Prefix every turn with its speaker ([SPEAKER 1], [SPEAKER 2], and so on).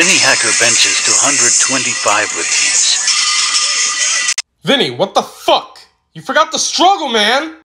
[SPEAKER 1] Vinnie Hacker benches to 125 with ease.
[SPEAKER 2] Vinnie, what the fuck? You forgot the struggle, man!